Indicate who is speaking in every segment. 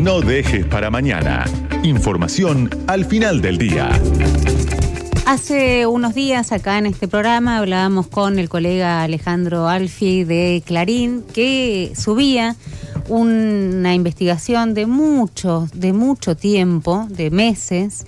Speaker 1: No dejes para mañana. Información al final del día.
Speaker 2: Hace unos días acá en este programa hablábamos con el colega Alejandro Alfi de Clarín, que subía una investigación de mucho tiempo, de meses,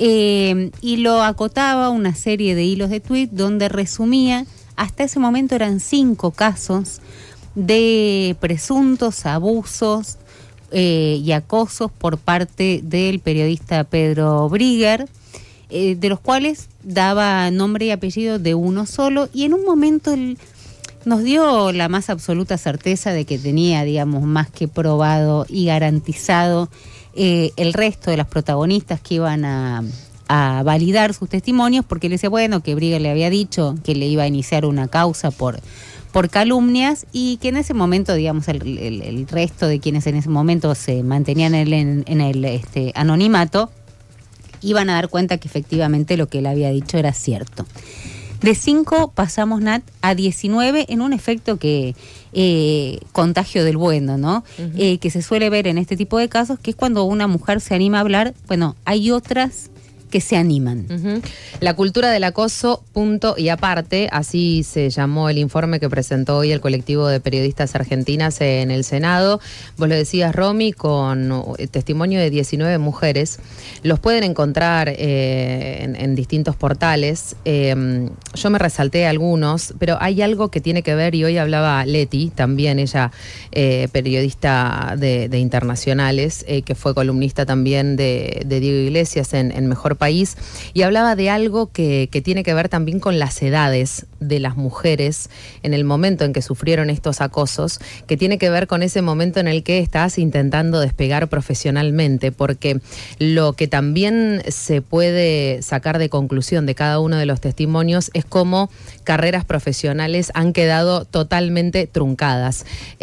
Speaker 2: y lo acotaba a una serie de hilos de tuit donde resumía, hasta ese momento eran 5 casos de presuntos abusos y acosos por parte del periodista Pedro Briger, de los cuales daba nombre y apellido de uno solo, y en un momento él nos dio la más absoluta certeza de que tenía, digamos, más que probado y garantizado el resto de las protagonistas que iban a validar sus testimonios, porque le decía, bueno, que Briger le había dicho que le iba a iniciar una causa por calumnias, y que en ese momento, digamos, el resto de quienes en ese momento se mantenían en el anonimato, iban a dar cuenta que efectivamente lo que él había dicho era cierto. De 5 pasamos, Nat, a 19 en un efecto que contagio del bueno, ¿no? Que se suele ver en este tipo de casos, que es cuando una mujer se anima a hablar, bueno, hay otras que se animan.
Speaker 3: La cultura del acoso, punto y aparte, así se llamó el informe que presentó hoy el colectivo de periodistas argentinas en el Senado. Vos lo decías, Romy, con testimonio de 19 mujeres. Los pueden encontrar en distintos portales. Yo me resalté algunos, pero hay algo que tiene que ver, y hoy hablaba Leti, también ella periodista de internacionales, que fue columnista también de Diego Iglesias en Mejor País, y hablaba de algo que tiene que ver también con las edades de las mujeres en el momento en que sufrieron estos acosos, que tiene que ver con ese momento en el que estás intentando despegar profesionalmente, porque lo que también se puede sacar de conclusión de cada uno de los testimonios es cómo carreras profesionales han quedado totalmente truncadas.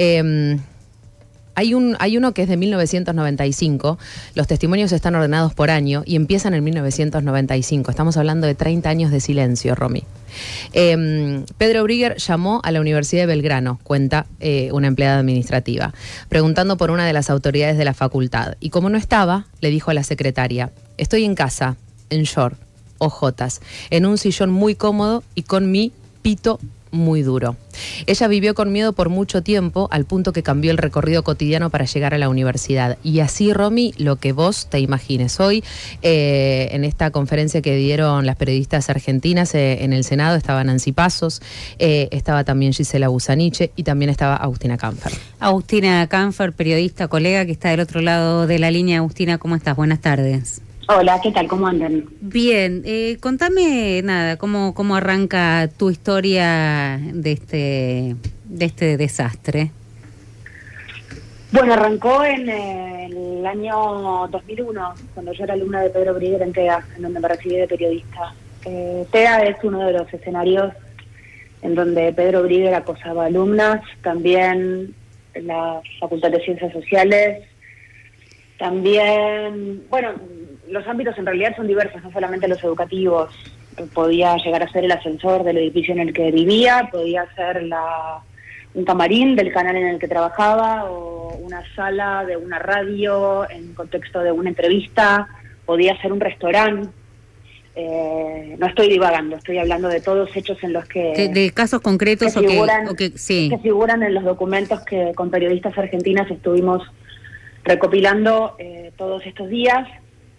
Speaker 3: Hay uno que es de 1995, los testimonios están ordenados por año y empiezan en 1995. Estamos hablando de 30 años de silencio, Romy. Pedro Briger llamó a la Universidad de Belgrano, cuenta una empleada administrativa, preguntando por una de las autoridades de la facultad. Y como no estaba, le dijo a la secretaria, estoy en casa, en short, ojotas, en un sillón muy cómodo y con mi pito muy duro. Ella vivió con miedo por mucho tiempo, al punto que cambió el recorrido cotidiano para llegar a la universidad. Y así, Romy, lo que vos te imagines. Hoy, en esta conferencia que dieron las periodistas argentinas en el Senado, estaba Nancy Pasos, estaba también Gisela Busaniche y también estaba Agustina Canfer.
Speaker 2: Agustina Canfer, periodista, colega, que está del otro lado de la línea. Agustina, ¿cómo estás? Buenas tardes.
Speaker 4: Hola, ¿qué tal? ¿Cómo andan?
Speaker 2: Bien, contame cómo arranca tu historia de este desastre.
Speaker 4: Bueno, arrancó en el año 2001, cuando yo era alumna de Pedro Briger en TEA, en donde me recibí de periodista. TEA es uno de los escenarios en donde Pedro Briger acosaba alumnas, también en la Facultad de Ciencias Sociales, también, bueno, los ámbitos en realidad son diversos, no solamente los educativos. Podía llegar a ser el ascensor del edificio en el que vivía, podía ser un camarín del canal en el que trabajaba, o una sala de una radio en contexto de una entrevista, podía ser un restaurante. No estoy divagando, estoy hablando de todos hechos en los que...
Speaker 2: De casos concretos
Speaker 4: que figuran,
Speaker 2: sí.
Speaker 4: Que figuran en los documentos que con periodistas argentinas estuvimos recopilando todos estos días.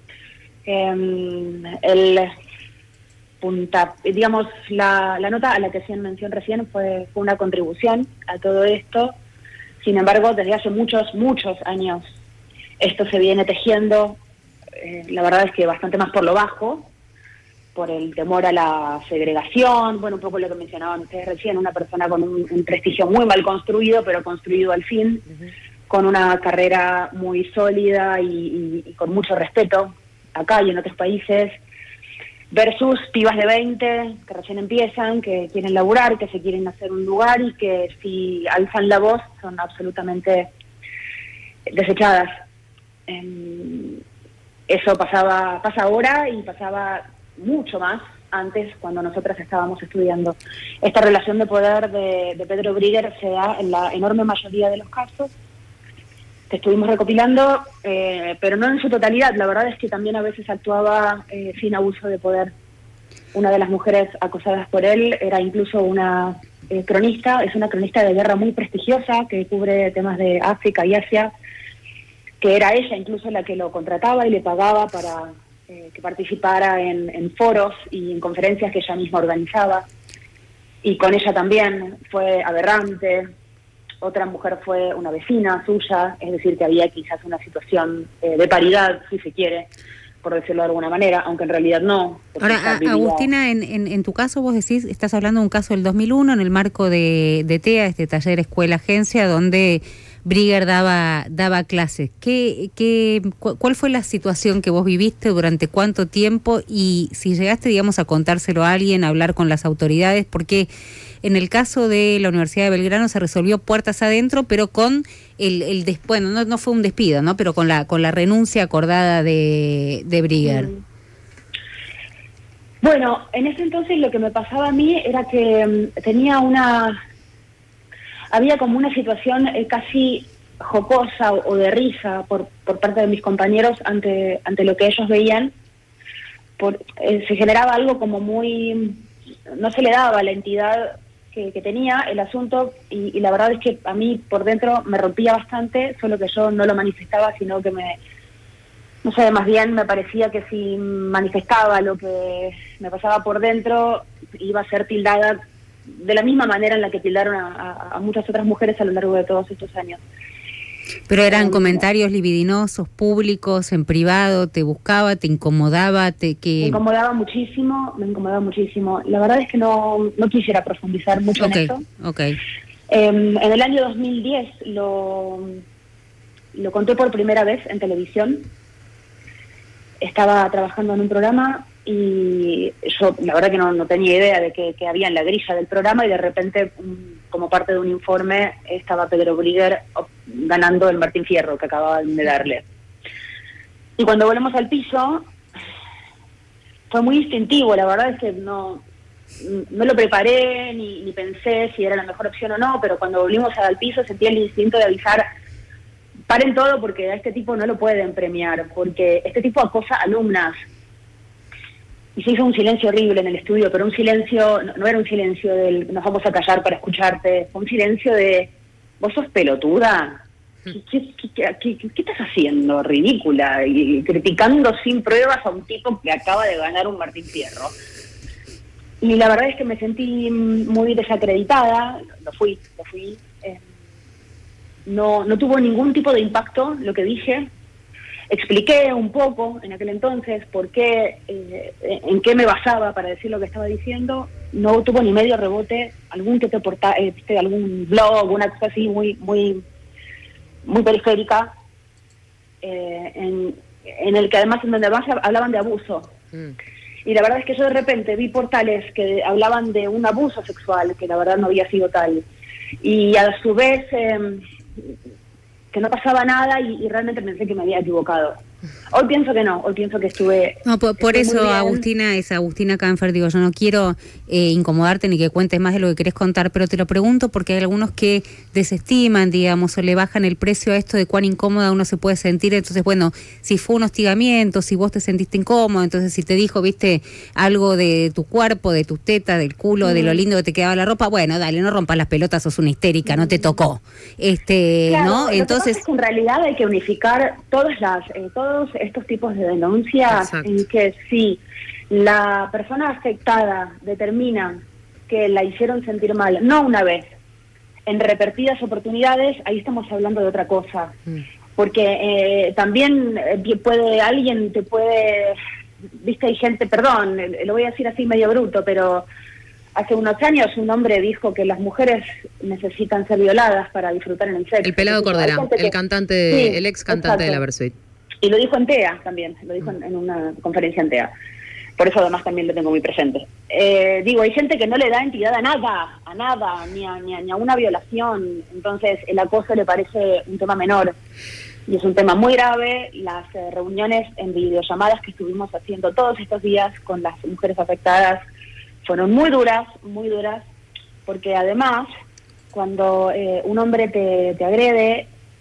Speaker 4: Digamos, la nota a la que hacían mención recién fue una contribución a todo esto. Sin embargo, desde hace muchos años esto se viene tejiendo, la verdad es que bastante más por lo bajo, por el temor a la segregación, bueno, un poco lo que mencionaban ustedes recién, una persona con un prestigio muy mal construido, pero construido al fin, con una carrera muy sólida y con mucho respeto acá y en otros países, versus pibas de 20 que recién empiezan, que quieren laburar, que se quieren hacer un lugar y que si alzan la voz son absolutamente desechadas. Eso pasa ahora y pasaba mucho más antes, cuando nosotras estábamos estudiando. Esta relación de poder de Pedro Briger se da en la enorme mayoría de los casos que estuvimos recopilando, pero no en su totalidad. La verdad es que también a veces actuaba sin abuso de poder. Una de las mujeres acosadas por él era incluso una cronista, es una cronista de guerra muy prestigiosa que cubre temas de África y Asia, que era ella incluso la que lo contrataba y le pagaba para que participara en foros y en conferencias que ella misma organizaba. Y con ella también fue aberrante. Otra mujer fue una vecina suya, es decir, que había quizás una situación de paridad, si se quiere, por decirlo de alguna manera, aunque en realidad no.
Speaker 2: Ahora, Agustina, en tu caso vos decís, estás hablando de un caso del 2001 en el marco de TEA, este taller escuela-agencia, donde Brigger daba clases. ¿Cuál fue la situación que vos viviste, durante cuánto tiempo, y si llegaste, digamos, a contárselo a alguien, a hablar con las autoridades? Porque en el caso de la Universidad de Belgrano se resolvió puertas adentro, pero con bueno, no fue un despido, ¿no? Pero con la renuncia acordada de Brigger.
Speaker 4: Bueno, en ese entonces lo que me pasaba a mí era que había como una situación casi jocosa o de risa por parte de mis compañeros ante lo que ellos veían. Se generaba algo como muy... no se le daba la entidad que tenía el asunto, y la verdad es que a mí por dentro me rompía bastante, solo que yo no lo manifestaba, sino que no sé, más bien me parecía que si manifestaba lo que me pasaba por dentro, iba a ser tildada de la misma manera en la que tildaron a muchas otras mujeres a lo largo de todos estos años.
Speaker 2: Pero eran comentarios libidinosos, públicos, en privado, te buscaba, te incomodaba, Me incomodaba muchísimo. La verdad es que no quisiera profundizar mucho en eso. En el año 2010 lo conté por primera vez en televisión. Estaba trabajando en un programa y yo la verdad que no tenía idea de que había en la grilla del programa, y de repente, como parte de un informe, estaba Pedro Brigger ganando el Martín Fierro que acababan de darle. Y cuando volvemos al piso, fue muy instintivo, la verdad es que no lo preparé ni pensé si era la mejor opción o no, pero cuando volvimos al piso sentí el instinto de avisar: paren todo, porque a este tipo no lo pueden premiar, porque este tipo acosa alumnas. Y se hizo un silencio horrible en el estudio, pero un silencio, no era un silencio del nos vamos a callar para escucharte, fue un silencio de ¿vos sos pelotuda? ¿Qué estás haciendo? Ridícula, y criticando sin pruebas a un tipo que acaba de ganar un Martín Fierro. Y la verdad es que me sentí muy desacreditada, lo fui. No tuvo ningún tipo de impacto lo que dije. Expliqué un poco en aquel entonces por qué, en qué me basaba para decir lo que estaba diciendo. No tuvo ni medio rebote. Algún que te algún blog, una cosa así muy periférica, en el que además hablaban de abuso. Y la verdad es que yo de repente vi portales que hablaban de un abuso sexual, que la verdad no había sido tal. Y a su vez que no pasaba nada, y realmente pensé que me había equivocado. Hoy pienso que no, hoy pienso que estuve... No, por eso, Agustina, es Agustina Canfer, digo, yo no quiero incomodarte ni que cuentes más de lo que querés contar, pero te lo pregunto porque hay algunos que desestiman, digamos, o le bajan el precio a esto de cuán incómoda uno se puede sentir. Entonces, bueno, si fue un hostigamiento, si vos te sentiste incómodo, entonces si te dijo, viste, algo de tu cuerpo, de tus tetas, del culo, de lo lindo que te quedaba la ropa, bueno, dale, no rompas las pelotas, sos una histérica, no te tocó.
Speaker 4: Claro,
Speaker 2: ¿no? Entonces,
Speaker 4: es que en realidad hay que unificar todos estos tipos de denuncias.
Speaker 3: Exacto.
Speaker 4: En que si la persona afectada determina que la hicieron sentir mal, no una vez, en repetidas oportunidades, ahí estamos hablando de otra cosa. Porque también alguien te puede, viste, hay gente, perdón, lo voy a decir así medio bruto, pero hace unos años un hombre dijo que las mujeres necesitan ser violadas para disfrutar en el sexo.
Speaker 3: El Pelado Cordera, el cantante,
Speaker 4: sí,
Speaker 3: el ex cantante de la Versuit.
Speaker 4: Y lo dijo en TEA también, lo dijo en una conferencia en TEA. Por eso además también lo tengo muy presente. Digo, hay gente que no le da entidad a nada, ni a una violación. Entonces el acoso le parece un tema menor. Y es un tema muy grave. Las reuniones en videollamadas que estuvimos haciendo todos estos días con las mujeres afectadas fueron muy duras, porque además, cuando un hombre te agrede,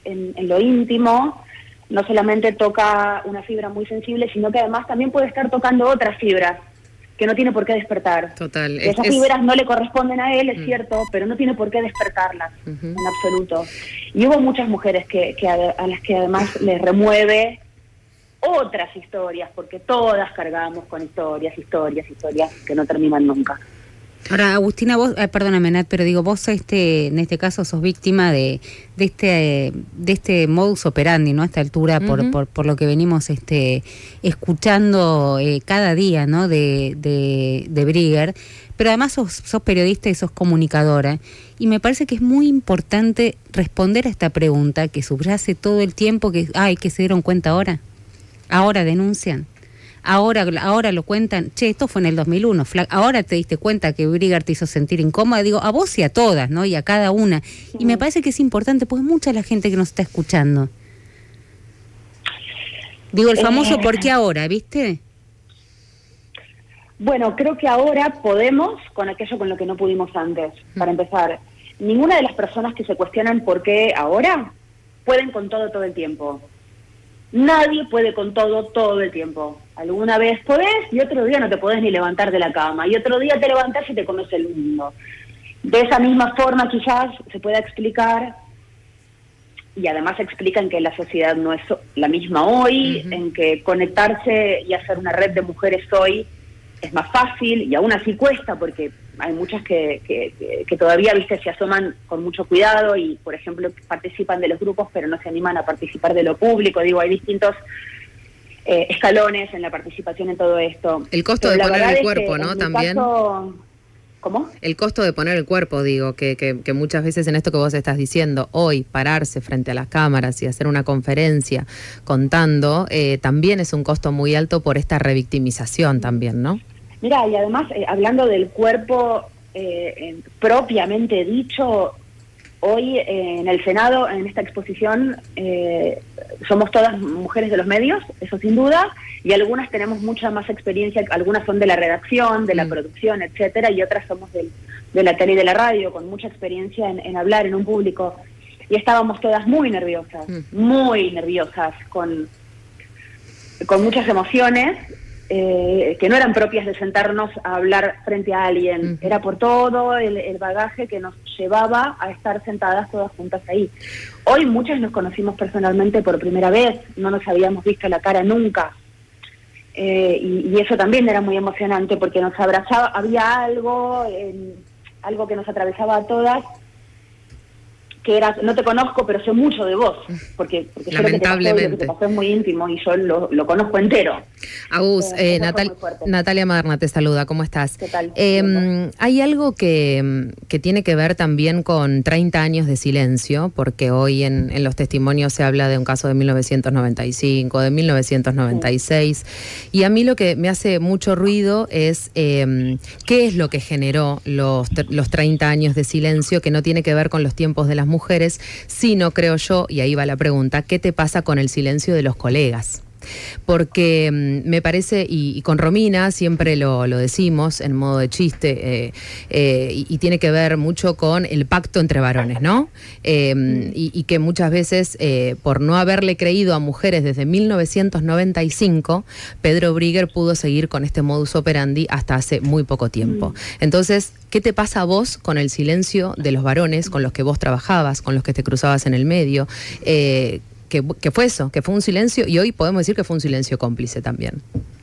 Speaker 4: en lo íntimo, no solamente toca una fibra muy sensible, sino que además también puede estar tocando otras fibras que no tiene por qué despertar.
Speaker 3: Total.
Speaker 4: Esas fibras no le corresponden a él, es cierto, pero no tiene por qué despertarlas en absoluto. Y hubo muchas mujeres a las que además les remueve otras historias, porque todas cargamos con historias que no terminan nunca.
Speaker 2: Ahora, Agustina, vos, perdóname, Nat, pero digo, vos en este caso sos víctima de este modus operandi, ¿no? A esta altura, por lo que venimos escuchando cada día, ¿no? De Brigger, pero además sos periodista y sos comunicadora, y me parece que es muy importante responder a esta pregunta que subyace todo el tiempo, que se dieron cuenta ahora denuncian. Ahora lo cuentan, esto fue en el 2001, ahora te diste cuenta que Brigger te hizo sentir incómoda, digo, a vos y a todas, ¿no? Y a cada una. Sí. Y me parece que es importante, pues mucha la gente que nos está escuchando. Digo, el famoso ¿por qué ahora, viste?
Speaker 4: Bueno, creo que ahora podemos con aquello con lo que no pudimos antes. Para empezar, ninguna de las personas que se cuestionan por qué ahora pueden con todo el tiempo. Nadie puede con todo el tiempo. Alguna vez podés y otro día no te podés ni levantar de la cama. Y otro día te levantás y te comes el mundo. De esa misma forma quizás se pueda explicar, y además explican que la sociedad no es la misma hoy, en que conectarse y hacer una red de mujeres hoy es más fácil, y aún así cuesta, porque hay muchas que todavía, viste, se asoman con mucho cuidado y, por ejemplo, participan de los grupos, pero no se animan a participar de lo público. Digo, hay distintos escalones en la participación en todo esto.
Speaker 3: El costo de poner el cuerpo, ¿no? También.
Speaker 4: ¿Cómo?
Speaker 3: El costo de poner el cuerpo, digo, que muchas veces en esto que vos estás diciendo, hoy pararse frente a las cámaras y hacer una conferencia contando, también es un costo muy alto por esta revictimización también, ¿no?
Speaker 4: Mira, y además, hablando del cuerpo propiamente dicho, hoy en el Senado, en esta exposición, somos todas mujeres de los medios, eso sin duda, y algunas tenemos mucha más experiencia, algunas son de la redacción, de la producción, etcétera, y otras somos de la tele y de la radio, con mucha experiencia en hablar en un público. Y estábamos todas muy nerviosas, con muchas emociones, que no eran propias de sentarnos a hablar frente a alguien, era por todo el bagaje que nos llevaba a estar sentadas todas juntas ahí. Hoy muchas nos conocimos personalmente por primera vez, no nos habíamos visto la cara nunca, y eso también era muy emocionante porque nos abrazaba, había algo que nos atravesaba a todas, que era, no te conozco, pero sé mucho de vos, porque sé lo que te pasó es muy íntimo y yo lo conozco entero.
Speaker 3: Agus, Natalia Maderna te saluda, ¿cómo estás?
Speaker 4: ¿Qué tal?
Speaker 3: Hay algo que tiene que ver también con 30 años de silencio, porque hoy en los testimonios se habla de un caso de 1995, de 1996, y a mí lo que me hace mucho ruido es qué es lo que generó los 30 años de silencio, que no tiene que ver con los tiempos de las mujeres, sino, creo yo, y ahí va la pregunta, ¿qué te pasa con el silencio de los colegas? Porque me parece, y con Romina siempre lo decimos en modo de chiste, y tiene que ver mucho con el pacto entre varones, ¿no? Y que muchas veces, por no haberle creído a mujeres desde 1995, Pedro Brigger pudo seguir con este modus operandi hasta hace muy poco tiempo. Entonces, ¿qué te pasa a vos con el silencio de los varones con los que vos trabajabas, con los que te cruzabas en el medio? ¿Qué fue eso? Que fue un silencio, y hoy podemos decir que fue un silencio cómplice también.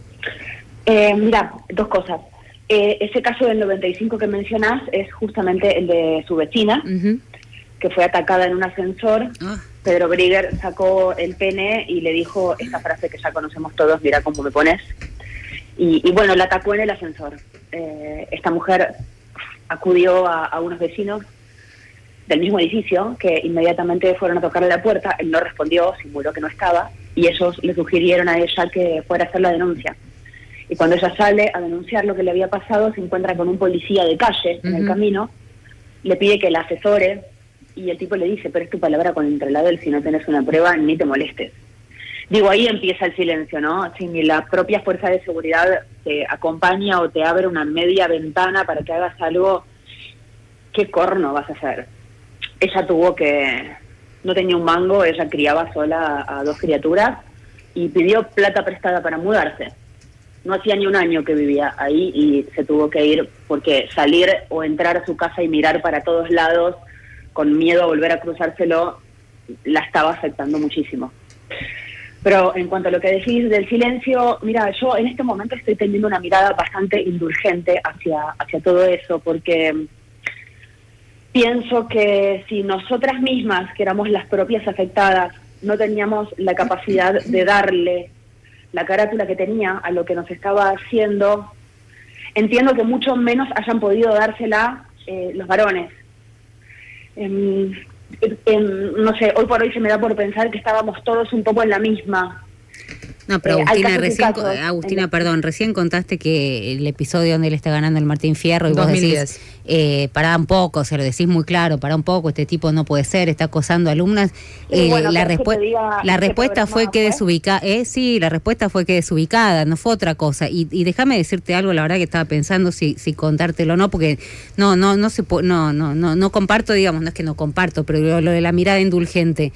Speaker 4: Mira, dos cosas. Ese caso del 95 que mencionás es justamente el de su vecina, que fue atacada en un ascensor. Pedro Brigger sacó el pene y le dijo esta frase que ya conocemos todos: mira cómo me pones. Y bueno, la atacó en el ascensor. Esta mujer acudió a unos vecinos del mismo edificio, que inmediatamente fueron a tocarle la puerta. Él no respondió, simuló que no estaba, y ellos le sugirieron a ella que fuera a hacer la denuncia. Y cuando ella sale a denunciar lo que le había pasado, se encuentra con un policía de calle en el camino, le pide que la asesore, y el tipo le dice: pero es tu palabra contra la de él, si no tenés una prueba, ni te molestes. Digo, ahí empieza el silencio, ¿no? Si ni la propia fuerza de seguridad te acompaña o te abre una media ventana para que hagas algo, ¿qué corno vas a hacer? Ella tuvo que no tenía un mango, ella criaba sola a 2 criaturas y pidió plata prestada para mudarse. No hacía ni un año que vivía ahí y se tuvo que ir porque salir o entrar a su casa y mirar para todos lados con miedo a volver a cruzárselo la estaba afectando muchísimo. Pero en cuanto a lo que decís del silencio, mira, yo en este momento estoy teniendo una mirada bastante indulgente hacia todo eso, porque pienso que si nosotras mismas, que éramos las propias afectadas, no teníamos la capacidad de darle la carátula que tenía a lo que nos estaba haciendo, entiendo que mucho menos hayan podido dársela los varones. No sé, hoy por hoy se me da por pensar que estábamos todos un poco en la misma.
Speaker 2: No, pero Agustina, perdón, recién contaste que el episodio donde él está ganando el Martín Fierro y
Speaker 3: 2010.
Speaker 2: Vos decís, pará un poco, se lo decís muy claro, pará un poco, este tipo no puede ser, está acosando alumnas.
Speaker 4: Bueno,
Speaker 2: la respuesta fue que desubicada, sí, la respuesta fue que desubicada, no fue otra cosa. Y déjame decirte algo, la verdad que estaba pensando si contártelo o no, porque no comparto, digamos, no es que no comparto, pero lo de la mirada indulgente.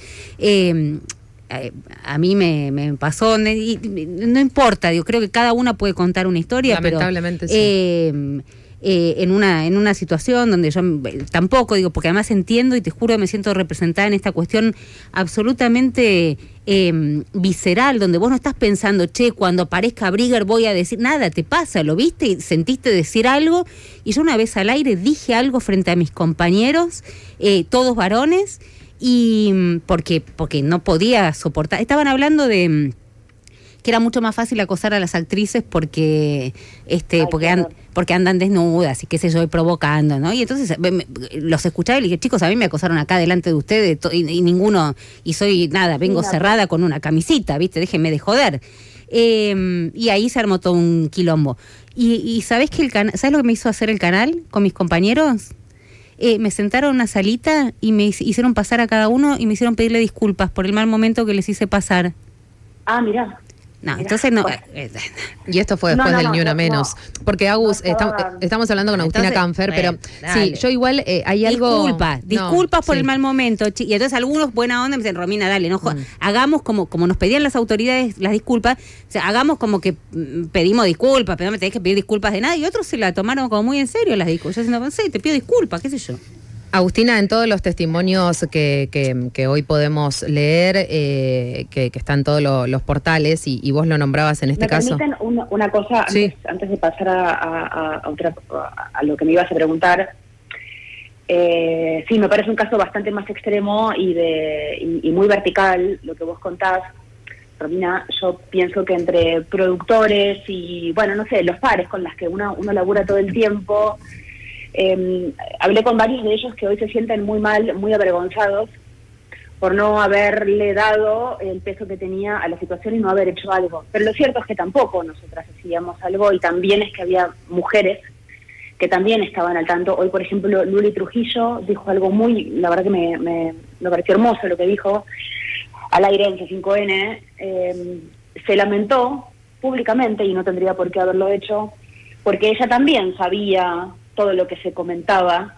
Speaker 2: A mí me pasó, y no importa, yo creo que cada una puede contar una historia,
Speaker 3: lamentablemente
Speaker 2: pero en una situación donde yo tampoco, digo, porque además entiendo y te juro que me siento representada en esta cuestión absolutamente visceral, donde vos no estás pensando, che, cuando aparezca Brigger voy a decir nada, te pasa, lo viste y sentiste decir algo, y yo una vez al aire dije algo frente a mis compañeros, todos varones, y porque no podía soportar. Estaban hablando de que era mucho más fácil acosar a las actrices porque andan desnudas y qué sé yo, y provocando, ¿no? Y entonces los escuchaba y le dije, chicos, a mí me acosaron acá delante de ustedes y ninguno, y soy nada, vengo cerrada con una camisita, ¿viste? Déjenme de joder. Y ahí se armó todo un quilombo. Y ¿sabés ¿sabés lo que me hizo hacer el canal con mis compañeros? Me sentaron en una salita y me hicieron pasar a cada uno y me hicieron pedirle disculpas por el mal momento que les hice pasar.
Speaker 4: Ah, mirá.
Speaker 2: No, entonces no.
Speaker 3: Y esto fue después del Ni Una Menos. Porque Agus, estamos hablando con Agustina Canfer, pero sí, yo igual hay algo.
Speaker 2: Disculpas por el mal momento. Y entonces algunos buena onda me dicen, Romina, dale, no hagamos como nos pedían las autoridades las disculpas, o sea, hagamos como que pedimos disculpas, pero no me tenés que pedir disculpas de nada. Y otros se la tomaron como muy en serio las disculpas. Yo diciendo, no sé, te pido disculpas, qué sé yo.
Speaker 3: Agustina, en todos los testimonios que hoy podemos leer, que están todos los portales, y vos lo nombrabas en este caso.
Speaker 4: ¿Me permiten una cosa antes de pasar a lo que me ibas a preguntar? Sí, me parece un caso bastante más extremo y muy vertical lo que vos contás. Romina, yo pienso que entre productores y, bueno, no sé, los pares con las que uno labura todo el tiempo... hablé con varios de ellos que hoy se sienten muy mal, muy avergonzados por no haberle dado el peso que tenía a la situación y no haber hecho algo. Pero lo cierto es que tampoco nosotras hacíamos algo, y también es que había mujeres que también estaban al tanto. Hoy, por ejemplo, Luli Trujillo dijo algo la verdad que me pareció hermoso lo que dijo al aire en C5N. Se lamentó públicamente, y no tendría por qué haberlo hecho, porque ella también sabía todo lo que se comentaba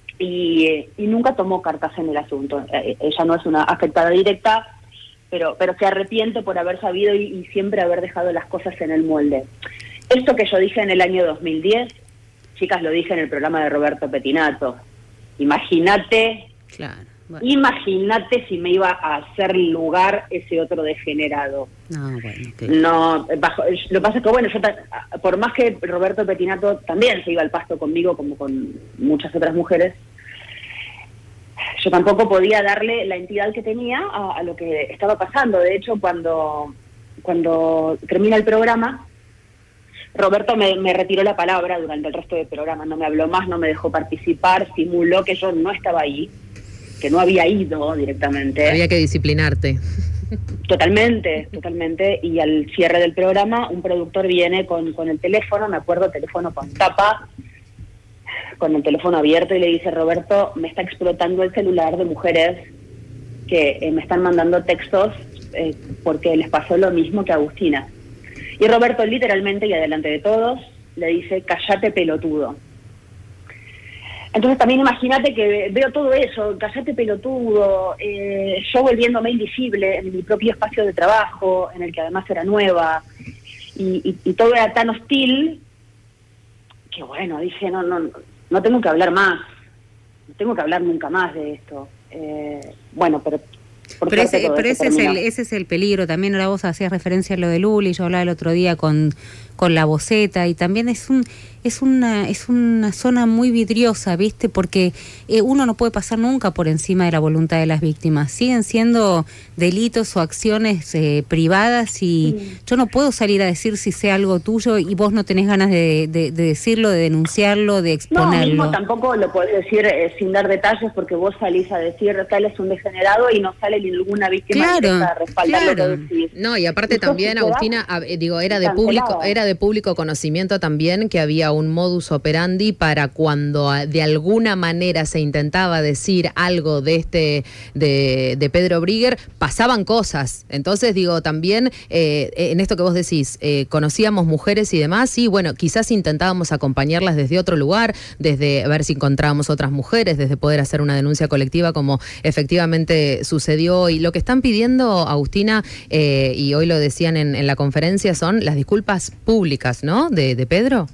Speaker 4: y nunca tomó cartas en el asunto. Ella no es una afectada directa, pero se arrepiente por haber sabido y siempre haber dejado las cosas en el molde. Esto que yo dije en el año 2010, chicas, lo dije en el programa de Roberto Petinato. Imagínate, bueno. Imagínate si me iba a hacer lugar ese otro degenerado. Lo que pasa es que, bueno, por más que Roberto Petinato también se iba al pasto conmigo, como con muchas otras mujeres, yo tampoco podía darle la entidad que tenía a lo que estaba pasando. De hecho, cuando termina el programa, Roberto me retiró la palabra durante el resto del programa, no me habló más, no me dejó participar, simuló que yo no estaba ahí, que no había ido directamente.
Speaker 3: Había que disciplinarte.
Speaker 4: Totalmente, y al cierre del programa un productor viene con el teléfono, me acuerdo, teléfono con tapa, con el teléfono abierto, y le dice, Roberto, me está explotando el celular de mujeres que me están mandando textos porque les pasó lo mismo que a Agustina. Y Roberto literalmente, y adelante de todos, le dice, cállate, pelotudo. Entonces también imagínate que veo todo eso, callate pelotudo, yo volviéndome invisible en mi propio espacio de trabajo, en el que además era nueva, y todo era tan hostil, que bueno, dije, no tengo que hablar más, no tengo que hablar nunca más de esto. Bueno, pero
Speaker 2: ese es el peligro. También ahora vos hacías referencia a lo de Luli, yo hablaba el otro día con la voceta, y también es una zona muy vidriosa, ¿viste? Porque uno no puede pasar nunca por encima de la voluntad de las víctimas. Siguen siendo delitos o acciones privadas, y yo no puedo salir a decir si sé algo tuyo y vos no tenés ganas de decirlo, de denunciarlo, de exponerlo.
Speaker 4: No, mismo tampoco lo podés decir sin dar detalles, porque vos salís a decir tal es un degenerado y no sale ninguna víctima a respaldar lo que decís.
Speaker 3: No, y aparte también, Agustina, era de público conocimiento también que había un modus operandi para cuando de alguna manera se intentaba decir algo de Pedro Brigger, pasaban cosas. Entonces también en esto que vos decís, conocíamos mujeres y demás, y bueno, quizás intentábamos acompañarlas desde otro lugar, desde ver si encontrábamos otras mujeres, desde poder hacer una denuncia colectiva como efectivamente sucedió. Y lo que están pidiendo, Agustina, y hoy lo decían en la conferencia, son las disculpas públicas, ¿no? De Pedro.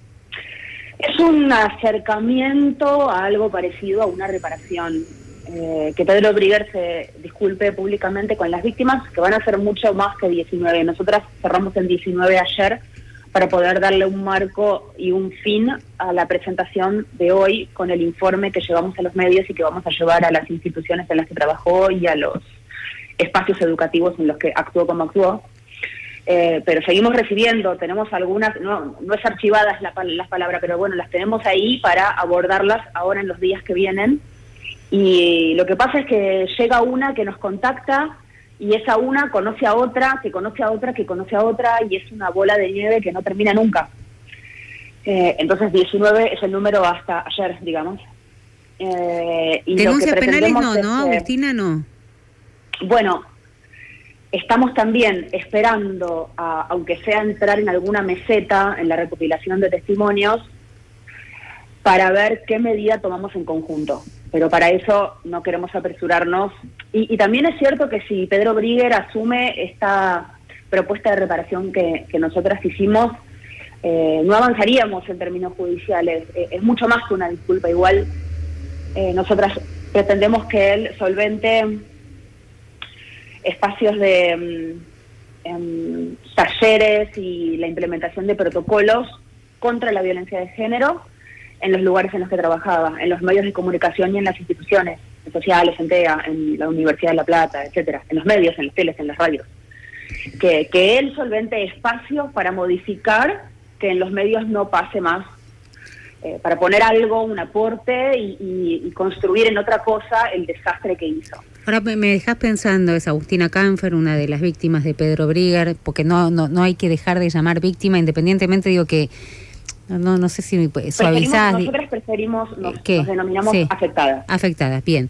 Speaker 4: Es un acercamiento a algo parecido a una reparación. Que Pedro Brigger se disculpe públicamente con las víctimas, que van a ser mucho más que 19. Nosotras cerramos en 19 ayer para poder darle un marco y un fin a la presentación de hoy con el informe que llevamos a los medios y que vamos a llevar a las instituciones en las que trabajó y a los espacios educativos en los que actuó como actuó. Pero seguimos recibiendo, tenemos algunas, no es archivadas las palabras, pero bueno, las tenemos ahí para abordarlas ahora en los días que vienen. Y lo que pasa es que llega una que nos contacta, y esa una conoce a otra, que conoce a otra, que conoce a otra, y es una bola de nieve que no termina nunca. Entonces 19 es el número hasta ayer, digamos. Y
Speaker 2: denuncias penales no, Agustina, no.
Speaker 4: Bueno, estamos también esperando, aunque sea entrar en alguna meseta en la recopilación de testimonios, para ver qué medida tomamos en conjunto. Pero para eso no queremos apresurarnos. Y también es cierto que si Pedro Brigger asume esta propuesta de reparación que nosotras hicimos, no avanzaríamos en términos judiciales. Es mucho más que una disculpa. Igual nosotras pretendemos que él solvente espacios de talleres y la implementación de protocolos contra la violencia de género en los lugares en los que trabajaba, en los medios de comunicación y en las instituciones sociales, en TEA, en la Universidad de La Plata, etcétera, en los medios, en las teles, en las radios. Que él solvente espacios para modificar que en los medios no pase más, para poner algo, un aporte y construir en otra cosa el desastre que hizo.
Speaker 2: Ahora me dejás pensando, es Agustina Canfer, una de las víctimas de Pedro Brigger, porque no hay que dejar de llamar víctima, independientemente, digo que no sé si suavizás.
Speaker 4: Nosotras preferimos, nos denominamos afectadas.
Speaker 2: Afectadas, bien.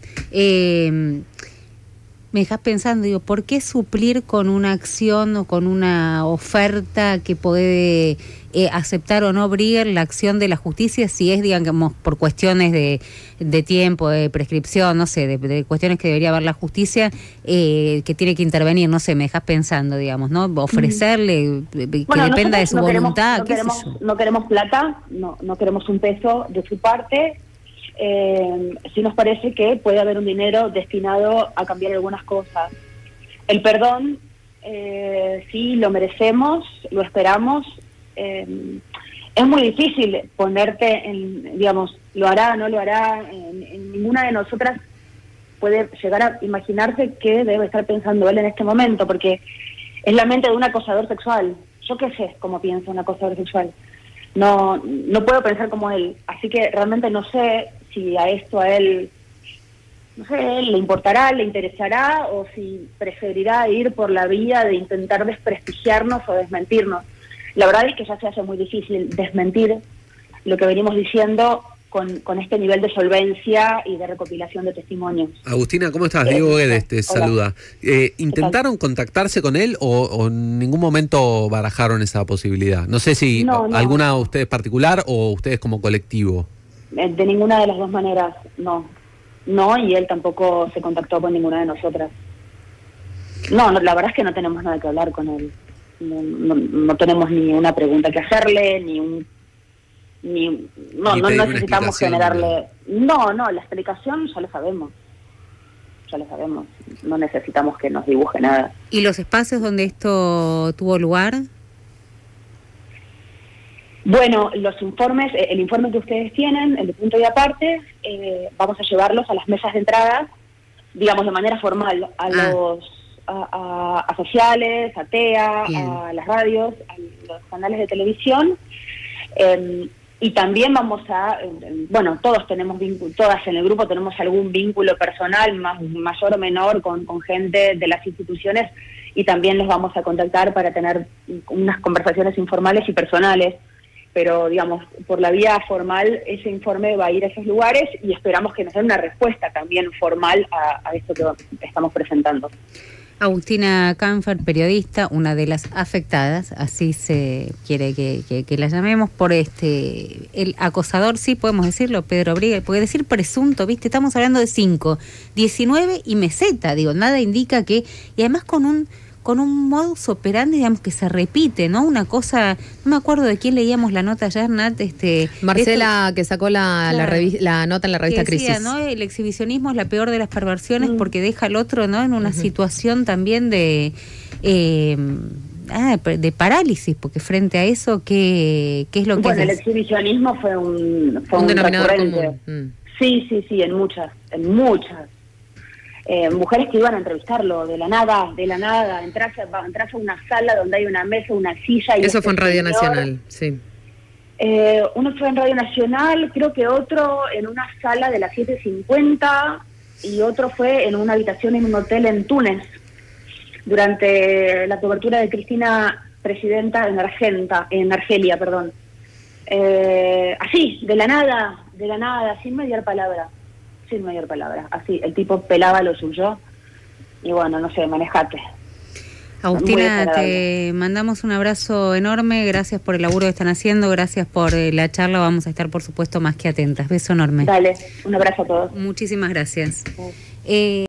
Speaker 2: Me dejás pensando, digo, ¿por qué suplir con una acción o con una oferta que puede aceptar o no Brigger la acción de la justicia, si es, digamos, por cuestiones de tiempo, de prescripción, no sé, de cuestiones que debería ver la justicia, que tiene que intervenir, no sé, me dejás pensando, digamos, ¿no? Ofrecerle, que dependa de su voluntad.
Speaker 4: No queremos plata, no queremos un peso de su parte. Sí nos parece que puede haber un dinero destinado a cambiar algunas cosas. El perdón, sí, lo merecemos, lo esperamos. Es muy difícil ponerte en, digamos, lo hará, no lo hará. En ninguna de nosotras puede llegar a imaginarse qué debe estar pensando él en este momento, porque es la mente de un acosador sexual. Yo qué sé cómo piensa un acosador sexual. No puedo pensar como él, así que realmente no sé si a él, no sé, le importará, le interesará, o si preferirá ir por la vía de intentar desprestigiarnos o desmentirnos. La verdad es que ya se hace muy difícil desmentir lo que venimos diciendo con este nivel de solvencia y de recopilación de testimonios.
Speaker 5: Agustina, ¿cómo estás? Diego Guedes te saluda. ¿Intentaron contactarse con él o en ningún momento barajaron esa posibilidad? No sé si alguna de ustedes particular o ustedes como colectivo.
Speaker 4: De ninguna de las dos maneras, no. No, y él tampoco se contactó con ninguna de nosotras. No, la verdad es que no tenemos nada que hablar con él. No tenemos ni una pregunta que hacerle, no necesitamos generarle... No, la explicación ya lo sabemos. No necesitamos que nos dibuje nada.
Speaker 2: ¿Y los espacios donde esto tuvo lugar?
Speaker 4: Bueno, los informes, el informe que ustedes tienen, el de punto y aparte, vamos a llevarlos a las mesas de entrada, digamos de manera formal, a sociales, a TEA,
Speaker 2: Bien.
Speaker 4: a las radios, a los canales de televisión, y también vamos a, bueno, todos tenemos todas en el grupo tenemos algún vínculo personal, mayor o menor, con gente de las instituciones, y también los vamos a contactar para tener unas conversaciones informales y personales. Pero, digamos, por la vía formal, ese informe va a ir a esos lugares y esperamos que nos den una respuesta también formal a esto que estamos presentando.
Speaker 2: Agustina Canfer, periodista, una de las afectadas, así se quiere que la llamemos, por el acosador, sí podemos decirlo, Pedro Briga, puede decir presunto, ¿viste? Estamos hablando de 5, 19 y meseta, digo, nada indica que, y además con un modus operandi, digamos, que se repite, ¿no? Una cosa, no me acuerdo de quién leíamos la nota ayer, Nat,
Speaker 3: Marcela, que sacó la nota en la revista
Speaker 2: que decía,
Speaker 3: Crisis.
Speaker 2: ¿no? El exhibicionismo es la peor de las perversiones porque deja al otro, ¿no? En una situación también de parálisis, porque frente a eso, ¿qué es lo que
Speaker 4: Bueno,
Speaker 2: es?
Speaker 4: el exhibicionismo fue un
Speaker 3: denominador
Speaker 4: recurrente.
Speaker 3: común.
Speaker 4: Sí, en muchas. Mujeres que iban a entrevistarlo de la nada, entras a una sala donde hay una mesa, una silla. Y
Speaker 3: Eso fue en Radio Nacional, sí.
Speaker 4: Uno fue en Radio Nacional, creo que otro en una sala de las 7:50 y otro fue en una habitación en un hotel en Túnez, durante la cobertura de Cristina Presidenta en Argelia, perdón. Así, de la nada, sin mediar palabra. Así, el tipo pelaba lo suyo y bueno, no sé, manejate.
Speaker 2: Agustina, te mandamos un abrazo enorme, gracias por el laburo que están haciendo, gracias por la charla, vamos a estar por supuesto más que atentas. Beso enorme.
Speaker 4: Dale, un abrazo a todos.
Speaker 2: Muchísimas gracias.